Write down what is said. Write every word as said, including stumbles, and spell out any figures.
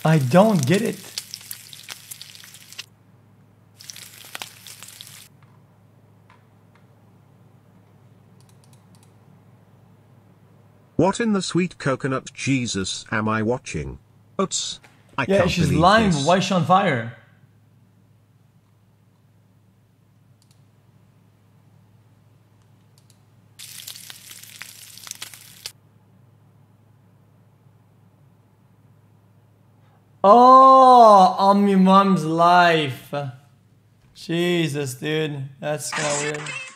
I don't get it. What in the sweet coconut Jesus am I watching? Oops. I Yeah, can't she's believe lying. this. Why is she on fire? Oh, on my mom's life. Jesus, dude. That's kind of weird.